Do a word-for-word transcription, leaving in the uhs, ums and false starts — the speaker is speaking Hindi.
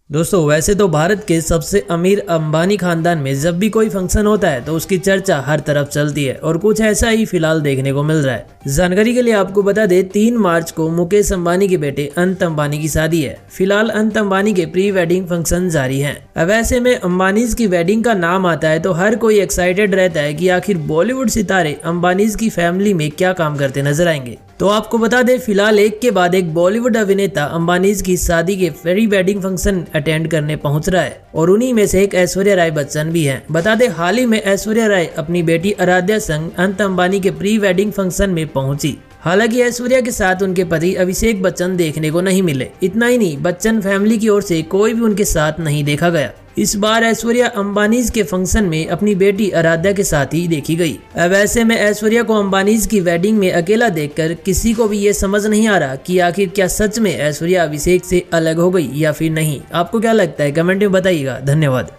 दोस्तों वैसे तो भारत के सबसे अमीर अंबानी खानदान में जब भी कोई फंक्शन होता है तो उसकी चर्चा हर तरफ चलती है और कुछ ऐसा ही फिलहाल देखने को मिल रहा है। जानकारी के लिए आपको बता दें, तीन मार्च को मुकेश अंबानी के बेटे अनंत अंबानी की शादी है। फिलहाल अनंत अंबानी के प्री वेडिंग फंक्शन जारी हैं। अब ऐसे में अंबानीज की वेडिंग का नाम आता है तो हर कोई एक्साइटेड रहता है कि आखिर बॉलीवुड सितारे अंबानीज की फैमिली में क्या काम करते नजर आएंगे। तो आपको बता दें, फिलहाल एक के बाद एक बॉलीवुड अभिनेता अंबानीज की शादी के प्री वेडिंग फंक्शन अटेंड करने पहुंच रहा है और उन्हीं में से एक ऐश्वर्या राय बच्चन भी हैं। बता दें, हाल ही में ऐश्वर्या राय अपनी बेटी आराध्या संग अनंत अंबानी के प्री वेडिंग फंक्शन में पहुंची। हालांकि ऐश्वर्या के साथ उनके पति अभिषेक बच्चन देखने को नहीं मिले। इतना ही नहीं, बच्चन फैमिली की ओर से कोई भी उनके साथ नहीं देखा गया। इस बार ऐश्वर्या अंबानीज के फंक्शन में अपनी बेटी आराध्या के साथ ही देखी गई। अब ऐसे में ऐश्वर्या को अंबानीज की वेडिंग में अकेला देखकर किसी को भी ये समझ नहीं आ रहा कि आखिर क्या सच में ऐश्वर्या अभिषेक से अलग हो गई या फिर नहीं। आपको क्या लगता है, कमेंट में बताइएगा। धन्यवाद।